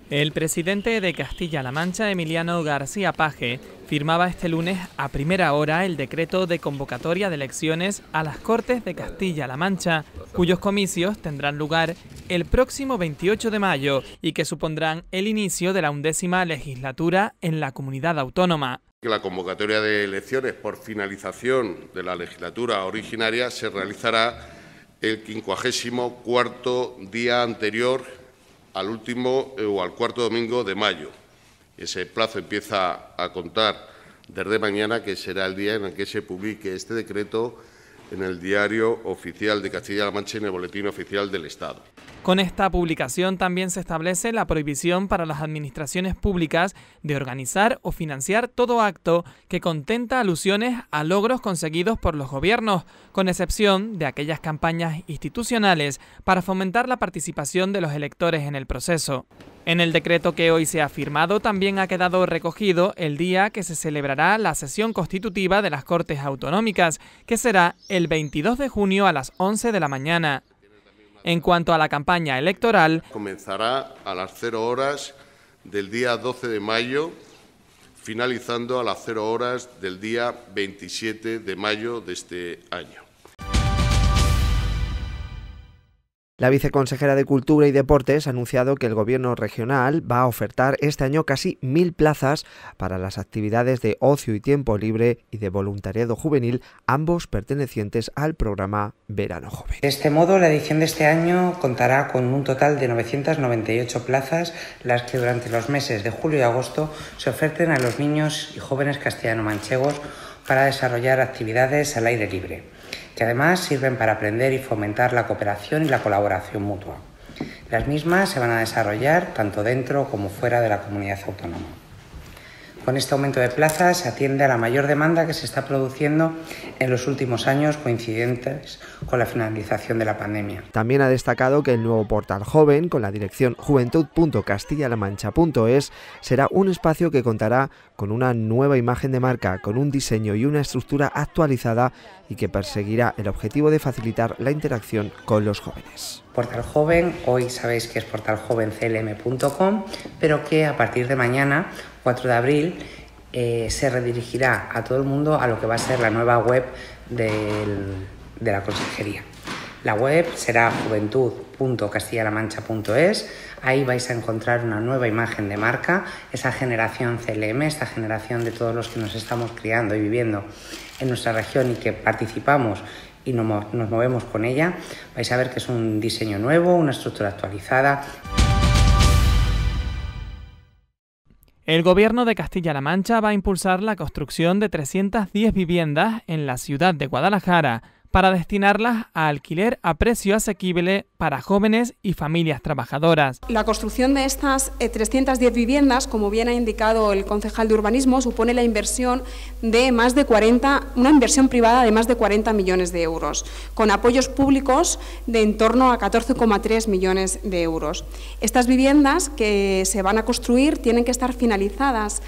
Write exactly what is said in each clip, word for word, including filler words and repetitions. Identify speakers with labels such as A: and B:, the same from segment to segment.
A: El presidente de Castilla-La Mancha, Emiliano García Paje, firmaba este lunes a primera hora el decreto de convocatoria de elecciones a las Cortes de Castilla-La Mancha, cuyos comicios tendrán lugar el próximo veintiocho de mayo y que supondrán el inicio de la undécima legislatura en la comunidad autónoma.
B: La convocatoria de elecciones por finalización de la legislatura originaria se realizará el quincuagésimo cuarto día anterior al último o al cuarto domingo de mayo. Ese plazo empieza a contar desde mañana, que será el día en el que se publique este decreto en el Diario Oficial de Castilla-La Mancha y en el Boletín Oficial del Estado.
A: Con esta publicación también se establece la prohibición para las administraciones públicas de organizar o financiar todo acto que contenta alusiones a logros conseguidos por los gobiernos, con excepción de aquellas campañas institucionales para fomentar la participación de los electores en el proceso. En el decreto que hoy se ha firmado también ha quedado recogido el día que se celebrará la sesión constitutiva de las Cortes Autonómicas, que será el veintidós de junio a las once de la mañana. En cuanto a la campaña electoral,
B: comenzará a las cero horas del día doce de mayo, finalizando a las cero horas del día veintisiete de mayo de este año.
C: La viceconsejera de Cultura y Deportes ha anunciado que el Gobierno regional va a ofertar este año casi mil plazas para las actividades de ocio y tiempo libre y de voluntariado juvenil, ambos pertenecientes al programa Verano Joven.
D: De este modo, la edición de este año contará con un total de novecientas noventa y ocho plazas, las que durante los meses de julio y agosto se oferten a los niños y jóvenes castellano-manchegos para desarrollar actividades al aire libre, que además sirven para aprender y fomentar la cooperación y la colaboración mutua. Las mismas se van a desarrollar tanto dentro como fuera de la comunidad autónoma. Con este aumento de plazas se atiende a la mayor demanda que se está produciendo en los últimos años, coincidentes con la finalización de la pandemia.
C: También ha destacado que el nuevo portal joven, con la dirección juventud punto castilla la mancha punto es, será un espacio que contará con una nueva imagen de marca, con un diseño y una estructura actualizada y que perseguirá el objetivo de facilitar la interacción con los jóvenes.
D: Portal Joven, hoy sabéis que es portal joven c l m punto com, pero que a partir de mañana, cuatro de abril, eh, se redirigirá a todo el mundo a lo que va a ser la nueva web del, de la Consejería. La web será juventud punto castilla la mancha punto es, ahí vais a encontrar una nueva imagen de marca, esa generación C L M, esta generación de todos los que nos estamos criando y viviendo en nuestra región y que participamos y nos movemos con ella. Vais a ver que es un diseño nuevo, una estructura actualizada.
A: El Gobierno de Castilla-La Mancha va a impulsar la construcción de trescientas diez viviendas en la ciudad de Guadalajara para destinarlas a alquiler a precio asequible para jóvenes y familias trabajadoras.
E: La construcción de estas eh, trescientas diez viviendas, como bien ha indicado el concejal de Urbanismo, supone la inversión de más de cuarenta, una inversión privada de más de cuarenta millones de euros, con apoyos públicos de en torno a catorce coma tres millones de euros. Estas viviendas que se van a construir tienen que estar finalizadas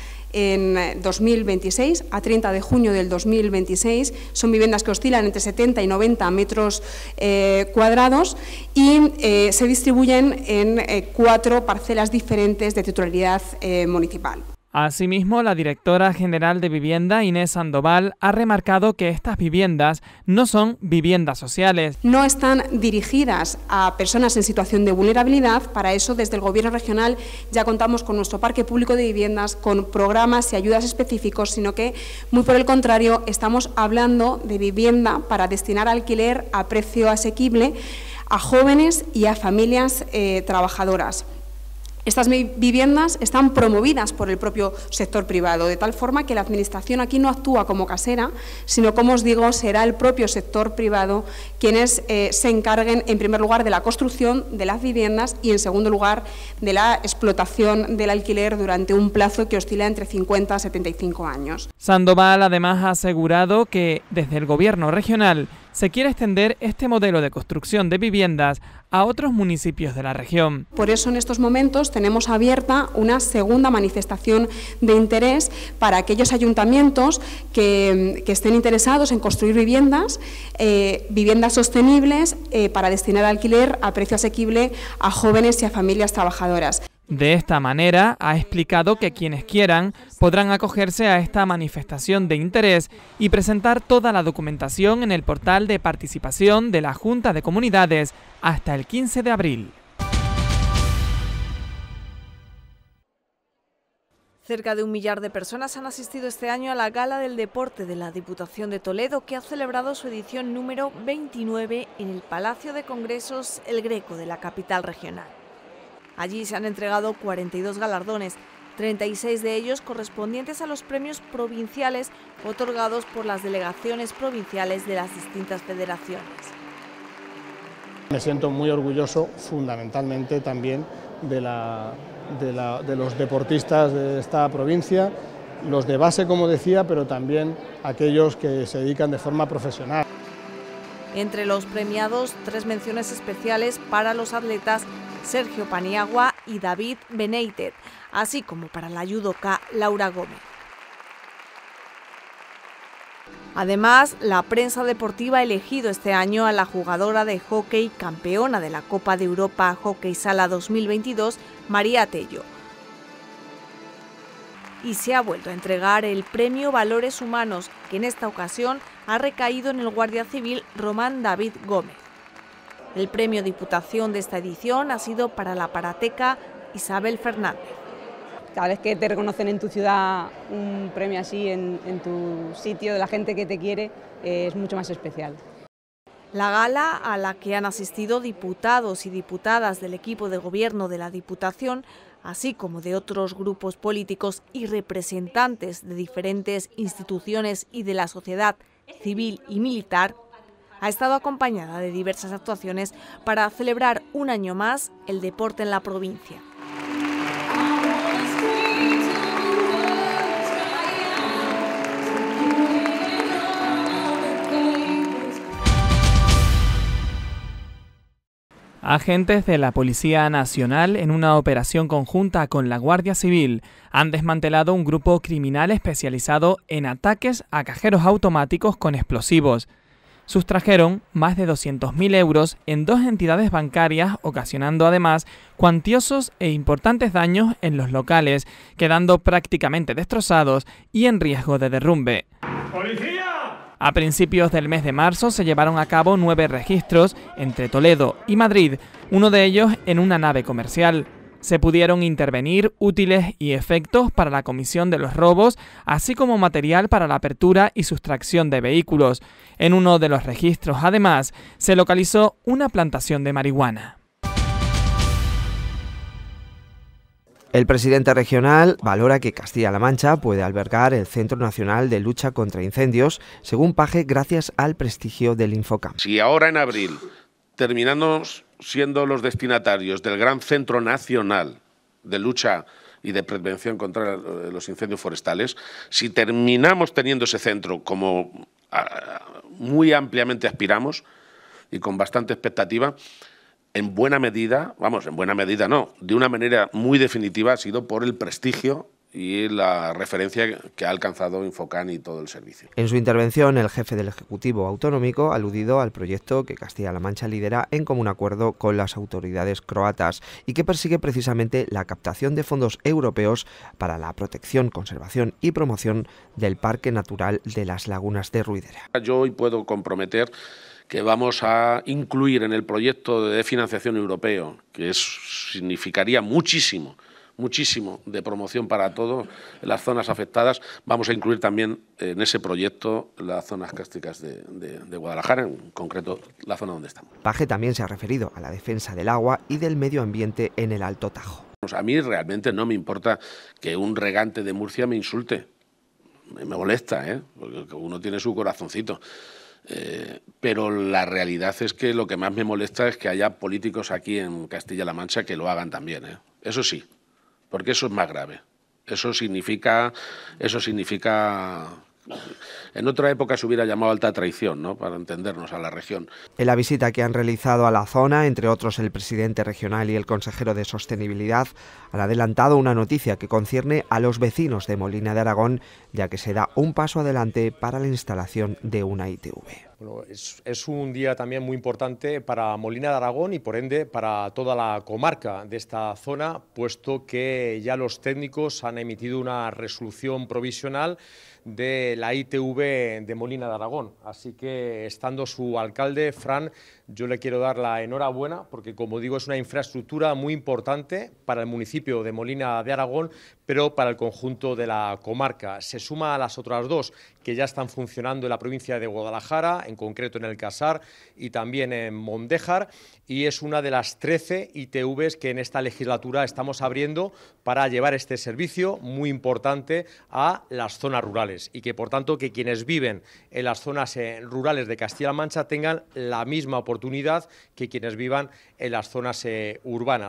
E: en dos mil veintiséis, a treinta de junio del dos mil veintiséis, son viviendas que oscilan entre setenta y noventa metros eh, cuadrados y eh, se distribuyen en eh, cuatro parcelas diferentes de titularidad eh, municipal.
A: Asimismo, la directora general de Vivienda, Inés Sandoval, ha remarcado que estas viviendas no son viviendas sociales.
E: No están dirigidas a personas en situación de vulnerabilidad. Para eso, desde el Gobierno regional ya contamos con nuestro parque público de viviendas, con programas y ayudas específicos, sino que, muy por el contrario, estamos hablando de vivienda para destinar alquiler a precio asequible a jóvenes y a familias eh, trabajadoras. Estas viviendas están promovidas por el propio sector privado, de tal forma que la Administración aquí no actúa como casera, sino, como os digo, será el propio sector privado quienes eh, se encarguen, en primer lugar, de la construcción de las viviendas y, en segundo lugar, de la explotación del alquiler durante un plazo que oscila entre cincuenta a setenta y cinco años.
A: Sandoval, además, ha asegurado que, desde el Gobierno regional, se quiere extender este modelo de construcción de viviendas a otros municipios de la región.
E: Por eso, en estos momentos, tenemos abierta una segunda manifestación de interés para aquellos ayuntamientos que, que estén interesados en construir viviendas, eh, viviendas sostenibles eh, para destinar alquiler a precio asequible a jóvenes y a familias trabajadoras.
A: De esta manera, ha explicado que quienes quieran podrán acogerse a esta manifestación de interés y presentar toda la documentación en el portal de participación de la Junta de Comunidades hasta el quince de abril.
F: Cerca de un millar de personas han asistido este año a la Gala del Deporte de la Diputación de Toledo, que ha celebrado su edición número veintinueve en el Palacio de Congresos El Greco de la capital regional. Allí se han entregado cuarenta y dos galardones, treinta y seis de ellos correspondientes a los premios provinciales otorgados por las delegaciones provinciales de las distintas federaciones.
G: Me siento muy orgulloso, fundamentalmente también, de, la, de, la, de los deportistas de esta provincia, los de base, como decía, pero también aquellos que se dedican de forma profesional.
F: Entre los premiados, tres menciones especiales para los atletas Sergio Paniagua y David Beneitet, así como para la judoka Laura Gómez. Además, la prensa deportiva ha elegido este año a la jugadora de hockey campeona de la Copa de Europa Hockey Sala dos mil veintidós, María Tello. Y se ha vuelto a entregar el premio Valores Humanos, que en esta ocasión ha recaído en el guardia civil Román David Gómez. El premio Diputación de esta edición ha sido para la parateca Isabel Fernández.
H: Cada vez que te reconocen en tu ciudad un premio así, en, en tu sitio, de la gente que te quiere, eh, es mucho más especial.
F: La gala, a la que han asistido diputados y diputadas del equipo de gobierno de la Diputación, así como de otros grupos políticos y representantes de diferentes instituciones y de la sociedad civil y militar, ha estado acompañada de diversas actuaciones para celebrar un año más el deporte en la provincia.
A: Agentes de la Policía Nacional, en una operación conjunta con la Guardia Civil, han desmantelado un grupo criminal especializado en ataques a cajeros automáticos con explosivos. Sustrajeron más de doscientos mil euros en dos entidades bancarias, ocasionando además cuantiosos e importantes daños en los locales, quedando prácticamente destrozados y en riesgo de derrumbe. ¡Policía! A principios del mes de marzo se llevaron a cabo nueve registros entre Toledo y Madrid, uno de ellos en una nave comercial. Se pudieron intervenir útiles y efectos para la comisión de los robos, así como material para la apertura y sustracción de vehículos. En uno de los registros, además, se localizó una plantación de marihuana.
C: El presidente regional valora que Castilla-La Mancha puede albergar el Centro Nacional de Lucha contra Incendios, según Paje, gracias al prestigio del Infocam.
B: Si ahora en abril terminamos siendo los destinatarios del gran Centro Nacional de Lucha y de Prevención contra los Incendios Forestales, si terminamos teniendo ese centro como muy ampliamente aspiramos y con bastante expectativa, en buena medida, vamos, en buena medida no, de una manera muy definitiva ha sido por el prestigio y la referencia que ha alcanzado Infocam y todo el servicio.
C: En su intervención, el jefe del Ejecutivo Autonómico ha aludido al proyecto que Castilla-La Mancha lidera en común acuerdo con las autoridades croatas y que persigue precisamente la captación de fondos europeos para la protección, conservación y promoción del Parque Natural de las Lagunas de Ruidera.
B: Yo hoy puedo comprometer que vamos a incluir en el proyecto de financiación europeo, que es, significaría muchísimo, muchísimo de promoción para todas las zonas afectadas, vamos a incluir también en ese proyecto las zonas cársticas de, de, de Guadalajara, en concreto la zona donde estamos.
C: Paje también se ha referido a la defensa del agua y del medio ambiente en el Alto Tajo.
B: A mí realmente no me importa que un regante de Murcia me insulte, me molesta, ¿eh? Porque uno tiene su corazoncito. Eh, pero la realidad es que lo que más me molesta es que haya políticos aquí en Castilla-La Mancha que lo hagan también, ¿eh? Eso sí, porque eso es más grave. Eso significa, eso significa, en otra época se hubiera llamado alta traición, ¿no?, para entendernos, a la región.
C: En la visita que han realizado a la zona, entre otros el presidente regional y el consejero de Sostenibilidad, han adelantado una noticia que concierne a los vecinos de Molina de Aragón, ya que se da un paso adelante para la instalación de una I T V.
I: Bueno, es, es un día también muy importante para Molina de Aragón y por ende para toda la comarca de esta zona, puesto que ya los técnicos han emitido una resolución provisional de la I T V de Molina de Aragón. Así que, estando su alcalde, Fran, yo le quiero dar la enhorabuena porque, como digo, es una infraestructura muy importante para el municipio de Molina de Aragón, pero para el conjunto de la comarca. Se suma a las otras dos que ya están funcionando en la provincia de Guadalajara, en concreto en el Casar y también en Mondéjar, y es una de las trece I T Vs que en esta legislatura estamos abriendo para llevar este servicio muy importante a las zonas rurales y que, por tanto, que quienes viven en las zonas eh, rurales de Castilla-La Mancha tengan la misma oportunidad que quienes vivan en las zonas eh, urbanas.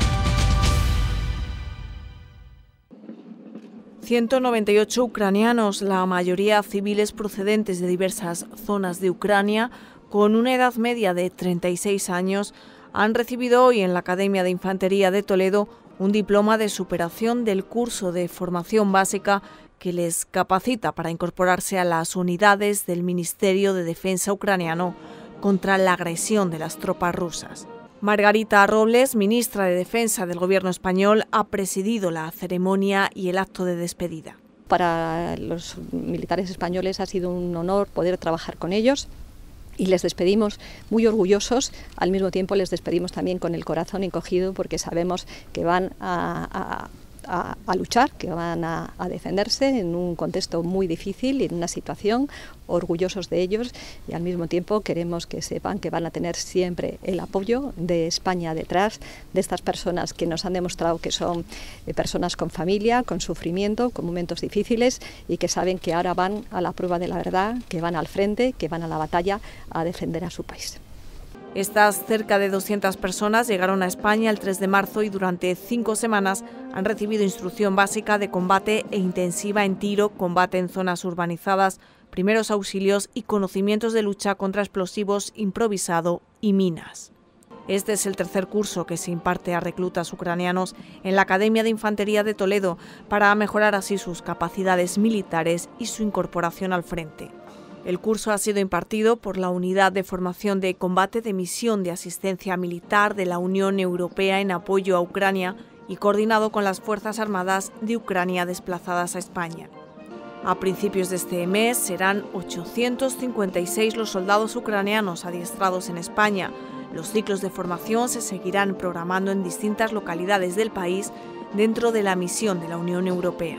F: ciento noventa y ocho ucranianos, la mayoría civiles procedentes de diversas zonas de Ucrania, con una edad media de treinta y seis años, han recibido hoy en la Academia de Infantería de Toledo un diploma de superación del curso de formación básica que les capacita para incorporarse a las unidades del Ministerio de Defensa ucraniano contra la agresión de las tropas rusas. Margarita Robles, ministra de Defensa del Gobierno español, ha presidido la ceremonia y el acto de despedida.
J: Para los militares españoles ha sido un honor poder trabajar con ellos y les despedimos muy orgullosos. Al mismo tiempo les despedimos también con el corazón encogido porque sabemos que van a, a A, a luchar, que van a, a defenderse en un contexto muy difícil y en una situación, orgullosos de ellos, y al mismo tiempo queremos que sepan que van a tener siempre el apoyo de España detrás de estas personas que nos han demostrado que son eh, personas con familia, con sufrimiento, con momentos difíciles y que saben que ahora van a la prueba de la verdad, que van al frente, que van a la batalla a defender a su país.
F: Estas cerca de doscientas personas llegaron a España el tres de marzo y durante cinco semanas han recibido instrucción básica de combate e intensiva en tiro, combate en zonas urbanizadas, primeros auxilios y conocimientos de lucha contra explosivos improvisado y minas. Este es el tercer curso que se imparte a reclutas ucranianos en la Academia de Infantería de Toledo para mejorar así sus capacidades militares y su incorporación al frente. El curso ha sido impartido por la Unidad de Formación de Combate de Misión de Asistencia Militar de la Unión Europea en apoyo a Ucrania y coordinado con las Fuerzas Armadas de Ucrania desplazadas a España. A principios de este mes serán ochocientos cincuenta y seis los soldados ucranianos adiestrados en España. Los ciclos de formación se seguirán programando en distintas localidades del país dentro de la misión de la Unión Europea.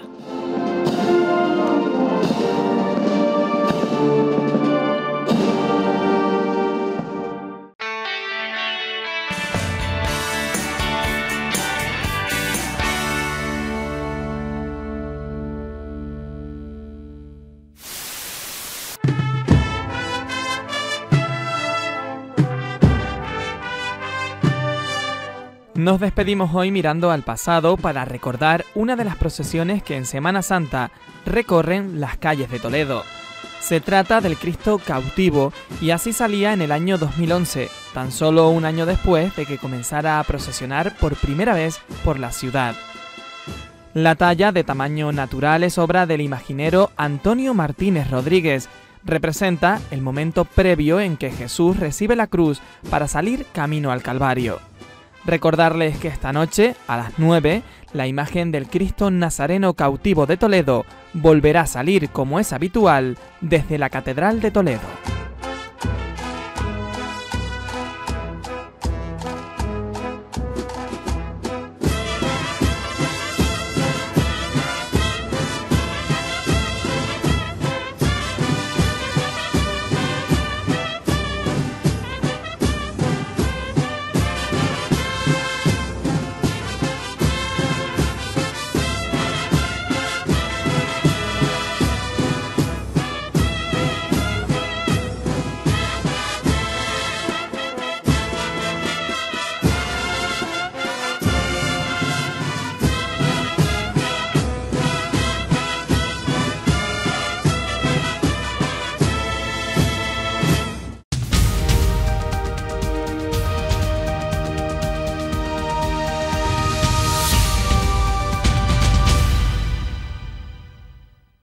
A: Nos despedimos hoy mirando al pasado para recordar una de las procesiones que en Semana Santa recorren las calles de Toledo. Se trata del Cristo cautivo y así salía en el año dos mil once, tan solo un año después de que comenzara a procesionar por primera vez por la ciudad. La talla de tamaño natural es obra del imaginero Antonio Martínez Rodríguez. Representa el momento previo en que Jesús recibe la cruz para salir camino al Calvario. Recordarles que esta noche, a las nueve, la imagen del Cristo Nazareno cautivo de Toledo volverá a salir, como es habitual, desde la Catedral de Toledo.